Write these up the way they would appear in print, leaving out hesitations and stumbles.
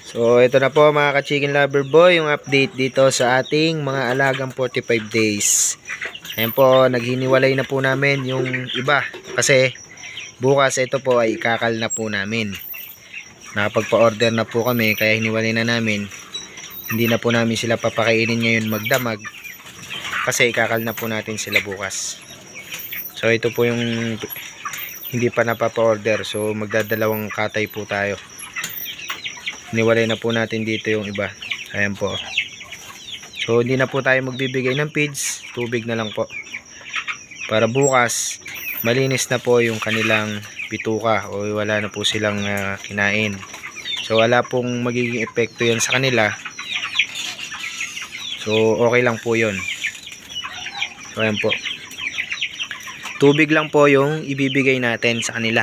So ito na po mga ka-chicken lover boy, yung update dito sa ating mga alagang 45 days. Ayan po, naghiniwalay na po namin yung iba kasi bukas ito po ay ikakal na po namin. Nakapagpa-order na po kami kaya hiniwalay na namin. Hindi na po namin sila papakainin ngayon magdamag kasi ikakal na po natin sila bukas. So ito po yung hindi pa napapa-order, so magdadalawang katay po tayo. Hiniwalay na po natin dito yung iba. Ayan po. So hindi na po tayo magbibigay ng feeds, tubig na lang po. Para bukas malinis na po yung kanilang bituka o wala na po silang kinain. So wala pong magiging epekto yan sa kanila. So okay lang po yun. So ayan po. Tubig lang po yung ibibigay natin sa kanila.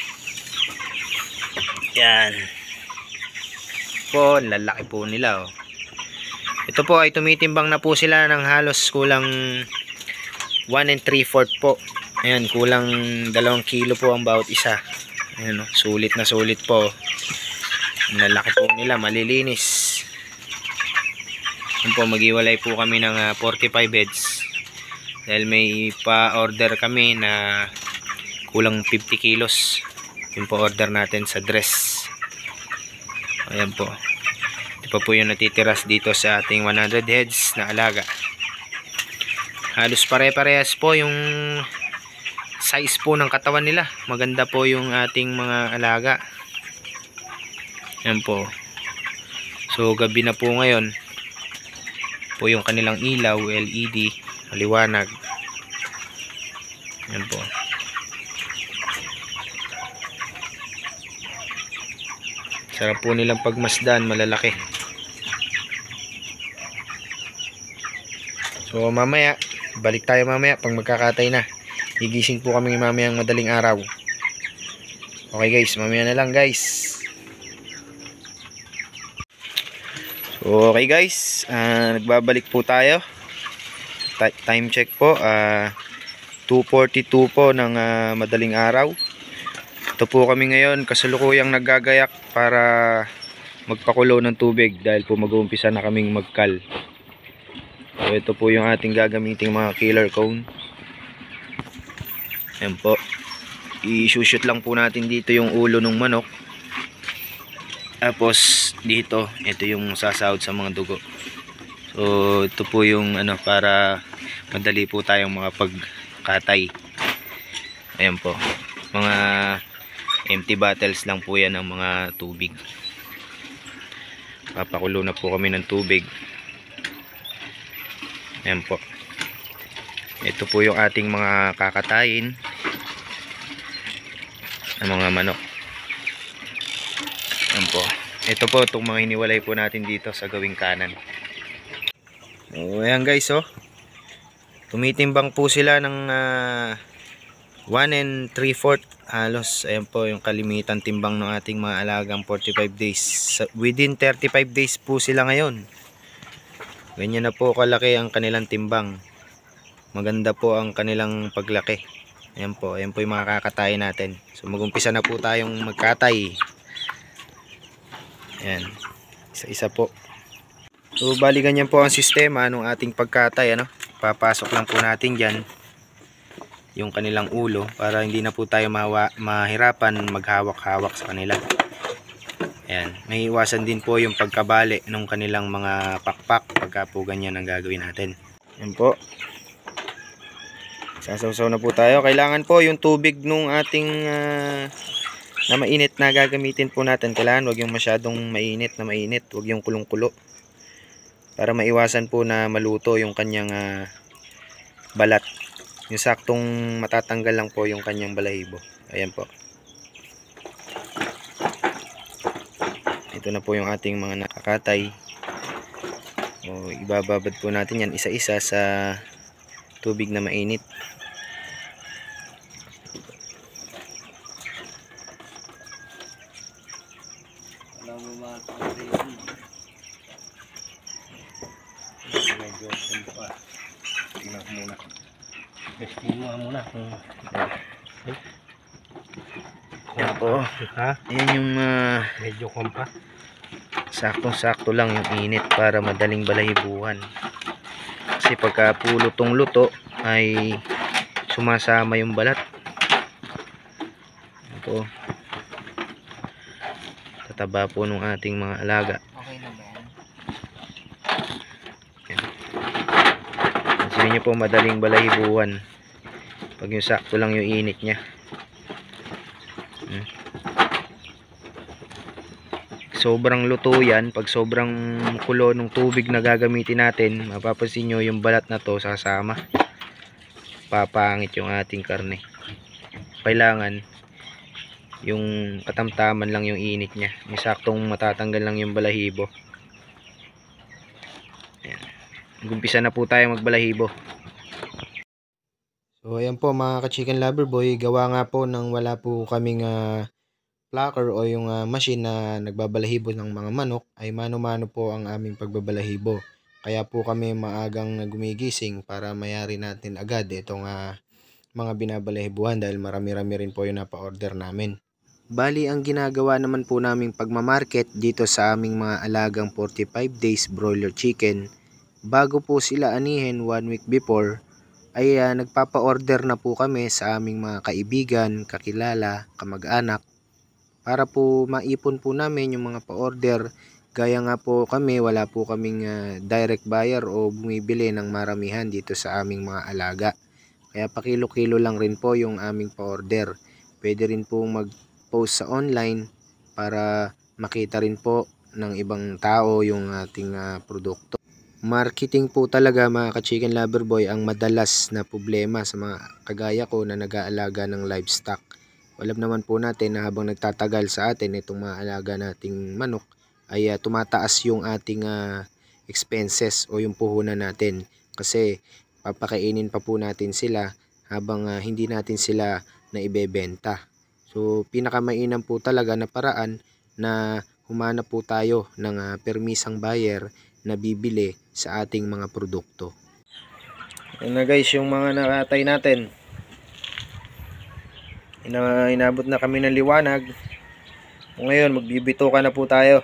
Yan. Po, lalaki po nila oh. Ito po ay tumitimbang na po sila ng halos kulang 1 3/4 po. Ayan, kulang 2 kilo po ang bawat isa. Ayan, sulit na sulit po. Lalaki po nila, malilinis. Ayan po, mag-iwalay po kami ng 45 heads. Dahil may pa-order kami na kulang 50 kilos. Yung pa-order natin sa dress. Ayan po. Ito pa po yung natitiras dito sa ating 100 heads na alaga. Halos pare-parehas po yung size po ng katawan nila. Maganda po yung ating mga alaga. Ayan po. So gabi na po ngayon. Po yung kanilang ilaw, LED, maliwanag. Ayan po. Sarap po nilang pagmasdan, malalaki. So mamaya, balik tayo mamaya pag magkakatay na. Gigising po kami mamayang madaling araw. Okay guys, mamaya na lang guys. So okay guys, nagbabalik po tayo. Time check po, 2:42 po ng madaling araw. Ito po kami ngayon kasalukuyang naggagayak para magpakulo ng tubig dahil po mag-uumpisa na kaming magkal. So ito po yung ating gagamiting mga killer cone. Ayan po. I-shoot lang po natin dito yung ulo ng manok. Tapos dito, ito yung sasahod sa mga dugo. So ito po yung para madali po tayong makapagkatay. Ayan po. Mga empty bottles lang po yan ng mga tubig. Papakulo na po kami ng tubig. Ayan po. Ito po yung ating mga kakatayin ng mga manok. Ayan po. Ito po itong mga hiniwalay po natin dito sa gawing kanan. So, ayan guys oh. Tumitimbang po sila ng 1 3/4 halos. Ayan po yung kalimitan timbang ng ating mga alagang 45 days. Within 35 days po sila ngayon. Ganyan na po kalaki ang kanilang timbang. Maganda po ang kanilang paglaki. Ayan po yung mga kakatay natin. So mag-umpisa na po tayong magkatay. Ayan. Isa-isa po. So bali ganyan po ang sistema ng ating pagkatay. Papasok lang po natin dyan yung kanilang ulo para hindi na po tayo mahirapan maghawak-hawak sa kanila. Ayan, may iwasan din po yung pagkabali ng kanilang mga pakpak pagka po ganyan ang gagawin natin. Ayan po. Sasawsaw na po tayo. Kailangan po yung tubig nung ating na mainit na gagamitin po natin. Kailangan wag yung masyadong mainit na mainit. Wag yung kulong-kulo. Para maiwasan po na maluto yung kanyang balat. Yung saktong matatanggal lang po yung kanyang balahibo. Ayan po. Ito na po yung ating mga nakakatay. O, ibababad po natin yan isa-isa sa tubig na mainit. Tingnan ko muna. Testing mo muna. Yan po. Ayan yung medyo kompa. saktong-sakto lang yung init para madaling balahibuhan. Kasi pagka pulutong luto ay sumasama yung balat. Ito, tataba po ng ating mga alaga. Okay na ba yan? Sabi nyo po madaling balahibuhan pag yung sakto lang yung init nya. Sobrang luto yan, pag sobrang kulo ng tubig na gagamitin natin, mapapansin nyo yung balat na to sasama, papangit yung ating karne. Kailangan yung katamtaman lang yung init nya, yung saktong matatanggal lang yung balahibo. Ayan. Umpisa na po tayo magbalahibo. So ayan po mga ka-chicken lover boy, gawa nga po nang wala po kaming plucker o yung machine na nagbabalahibo ng mga manok, ay mano-mano po ang aming pagbabalahibo. Kaya po kami maagang gumigising para mayari natin agad itong mga binabalahibuhan dahil marami-rami rin po yung napa-order namin. Bali, ang ginagawa naman po naming pagmamarket dito sa aming mga alagang 45 days broiler chicken, bago po sila anihin 1 week before, ay nagpapa-order na po kami sa aming mga kaibigan, kakilala, kamag-anak, para po maipon po namin yung mga pa-order. Gaya nga po kami, wala po kaming direct buyer o bumibili ng maramihan dito sa aming mga alaga. Kaya pakilo-kilo lang rin po yung aming pa-order. Pwede rin po mag-post sa online para makita rin po ng ibang tao yung ating produkto. Marketing po talaga mga ka-chicken lover boy ang madalas na problema sa mga kagaya ko na nag-aalaga ng livestock. Alam naman po natin na habang nagtatagal sa atin itong mga alaga nating manok ay tumataas yung ating expenses o yung puhunan natin. Kasi papakainin pa po natin sila habang hindi natin sila na ibebenta. So pinakamainam po talaga na paraan na humanap po tayo ng permisang buyer na bibili sa ating mga produkto. Yan na guys yung mga nakatay natin. Inabot na kami ng liwanag. Ngayon magbibituka na po tayo.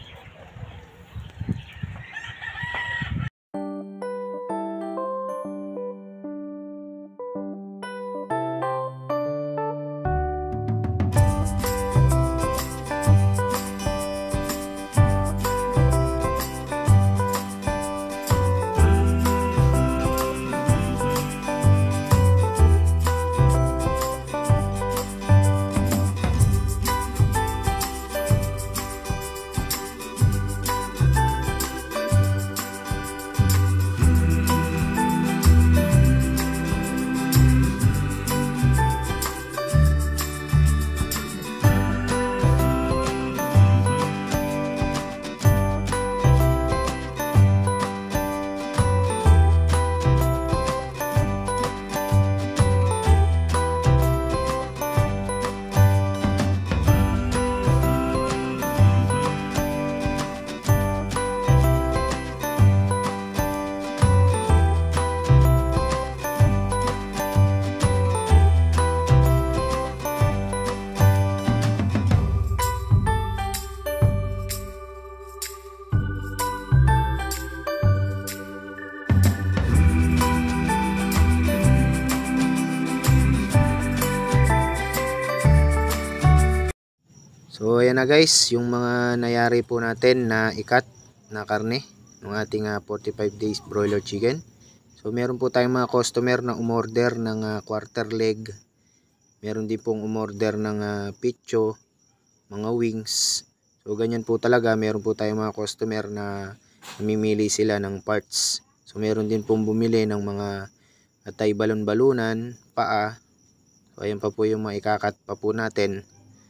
So ayan na guys, yung mga nayari po natin na ikat na karne ng ating 45 days broiler chicken. So meron po tayong mga customer na umorder ng quarter leg. Meron din pong umorder ng picho, mga wings. So ganyan po talaga, meron po tayong mga customer na namimili sila ng parts. So meron din pong bumili ng mga atay balon-balunan, paa. So ayan pa po yung mga ikakat pa po natin.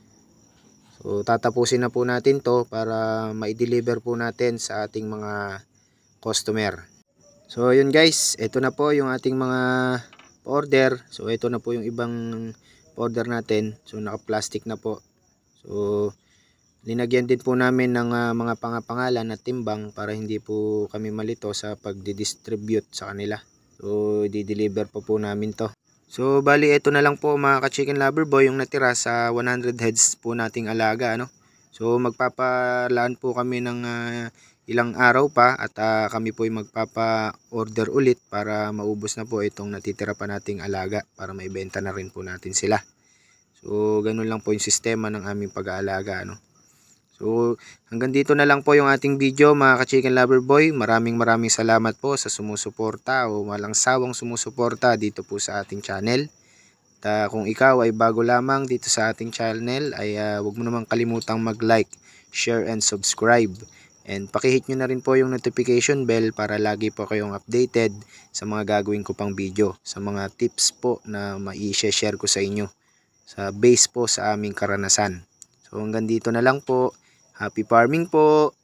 So tatapusin na po natin to para ma-deliver po natin sa ating mga customer. So yun guys, ito na po yung ating mga order. So ito na po yung ibang order natin. So naka-plastic na po. So linagyan din po namin ng mga pangapangalan at timbang para hindi po kami malito sa pagdi-distribute sa kanila. So di-deliver po namin to. So bali ito na lang po mga ka-chicken lover boy yung natira sa 100 heads po nating alaga, ano. So magpapalaan po kami ng ilang araw pa at kami po ay magpapa-order ulit para maubos na po itong natitira pa nating alaga para maibenta na rin po natin sila. So ganun lang po yung sistema ng aming pag-aalaga, ano. So hanggang dito na lang po yung ating video mga ka-chicken lover boy. Maraming salamat po sa sumusuporta o walang sawang sumusuporta dito po sa ating channel. Kung ikaw ay bago lamang dito sa ating channel ay huwag mo namang kalimutang mag-like, share and subscribe. And pakihit nyo na rin po yung notification bell para lagi po kayong updated sa mga gagawin ko pang video, sa mga tips po na mai-share ko sa inyo sa base po sa aming karanasan. So hanggang dito na lang po. Happy farming po!